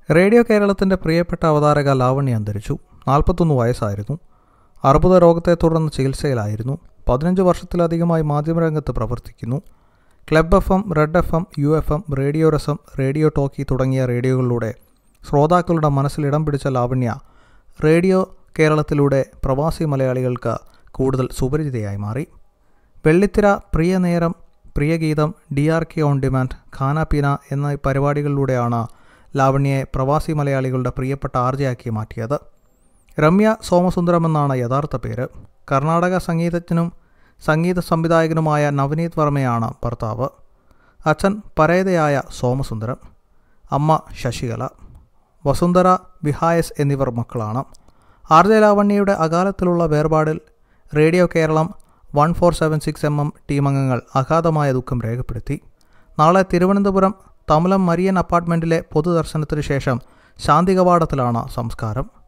Radio കേരളത്തിൻ്റെ പ്രിയപ്പെട്ട അവതാരക ലാവണ്യ അന്തരിച്ചു. 41 വയസ്സായിരുന്നു. അർബുദ രോഗത്തെ തുടർന്ന് ചികിത്സയിലായിരുന്നു. 15 വർഷത്തിലധികമായി മാധ്യമരംഗത്ത് പ്രവർത്തിക്കുന്നു. Club FM, red FM, UFM, radio Rasam, radio talkie തുടങ്ങിയ റേഡിയോകളിലൂടെ ശ്രോതാക്കളുടെ മനസ്സിൽ ഇടം പിടിച്ച ലാവണ്യ റേഡിയോ കേരളത്തിലൂടെ പ്രവാസി മലയാളികൾക്ക് കൂടുതൽ സുപരിചിതയായി മാറി. വെള്ളിത്തിര, പ്രിയ നേരം, പ്രിയഗീതം, DRK ഓൺ ഡിമാൻഡ്, ഖാനാപീന എന്ന പരിപാടികളിലൂടെയാണ് ലാവണ്യയെ പ്രവാസി മലയാളികളുടെ പ്രിയപ്പെട്ട ആർജയാക്കി മാറ്റിയത്. രമ്യ സോമസുന്ദരം എന്നാണ് യഥാർത്ഥ പേര്. കർണാടക സംഗീതജ്ഞനും സംഗീത സംവിധായകനുമായ നവനീത് വർമ്മയാണ് ഭർത്താവ്. അച്ഛൻ പരേതയായ സോമസുന്ദരം, അമ്മ ശശികല. വസുന്ധര, വിഹായസ് എന്നിവർ മക്കളാണ്. RJ ലാവണ്യയുടെ അകാലത്തിലുള്ള വേർപാടിൽ റേഡിയോ കേരളം 1476 ടീമംഗങ്ങൾ അഗാധമായ ദുഃഖം രേഖപ്പെടുത്തി. നാളെ തിരുവനന്തപുരം തമുലം മരിയൻ അപ്പാർട്ട്മെൻറ്റിലെ പൊതുദർശനത്തിന് ശേഷം ശാന്തി കവാടത്തിലാണ് സംസ്കാരം.